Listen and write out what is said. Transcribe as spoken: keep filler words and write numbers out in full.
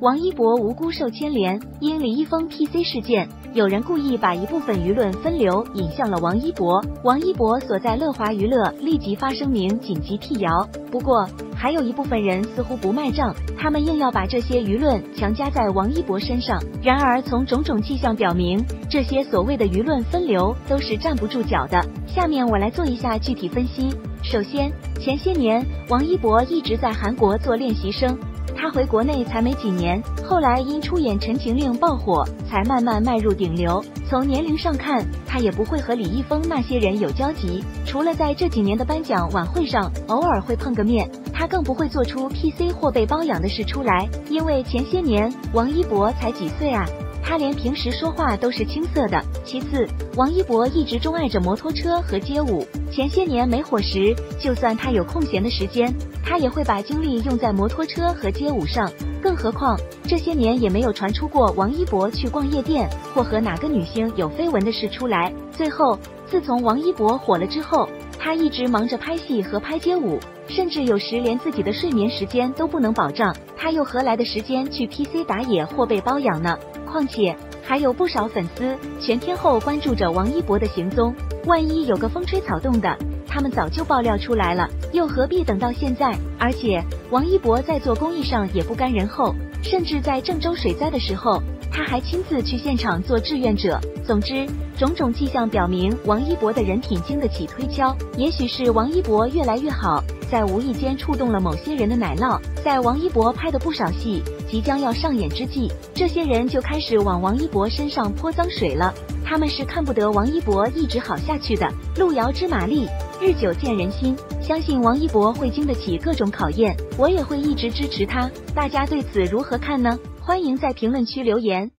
王一博无辜受牵连，因李易峰 P C 事件，有人故意把一部分舆论分流引向了王一博。王一博所在乐华娱乐立即发声明紧急辟谣。不过，还有一部分人似乎不卖账，他们硬要把这些舆论强加在王一博身上。然而，从种种迹象表明，这些所谓的舆论分流都是站不住脚的。下面我来做一下具体分析。首先，前些年王一博一直在韩国做练习生。他回国内才没几年，后来因出演《陈情令》爆火，才慢慢迈入顶流。从年龄上看，他也不会和李易峰那些人有交集，除了在这几年的颁奖晚会上偶尔会碰个面，他更不会做出 P C 或被包养的事出来。因为前些年王一博才几岁啊，他连平时说话都是青涩的。其次，王一博一直钟爱着摩托车和街舞。前些年没火时，就算他有空闲的时间，他也会把精力用在摩托车和街舞上。更何况这些年也没有传出过王一博去逛夜店或和哪个女星有绯闻的事出来。最后，自从王一博火了之后，他一直忙着拍戏和拍街舞，甚至有时连自己的睡眠时间都不能保障，他又何来的时间去 P C 打野或被包养呢？况且还有不少粉丝全天候关注着王一博的行踪，万一有个风吹草动的，他们早就爆料出来了，又何必等到现在？而且王一博在做公益上也不甘人后，甚至在郑州水灾的时候，他还亲自去现场做志愿者。总之，种种迹象表明王一博的人品经得起推敲。也许是王一博越来越好，在无意间触动了某些人的奶酪，在王一博拍的不少戏即将要上演之际，这些人就开始往王一博身上泼脏水了。他们是看不得王一博一直好下去的。路遥知马力，日久见人心，相信王一博会经得起各种考验，我也会一直支持他。大家对此如何看呢？欢迎在评论区留言。